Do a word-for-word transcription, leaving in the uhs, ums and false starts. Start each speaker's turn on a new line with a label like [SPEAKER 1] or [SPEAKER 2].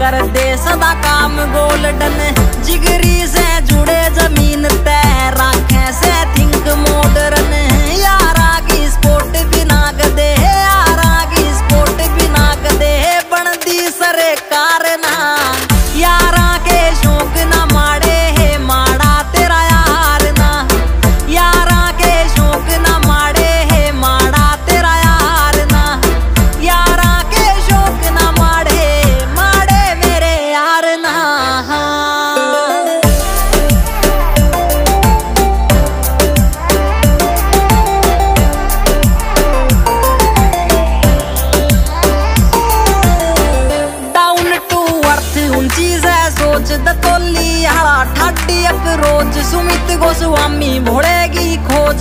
[SPEAKER 1] कर दे सदा काम गोल्डन जिगरी से जुड़े जमीन तय राखे से थिंक मोडर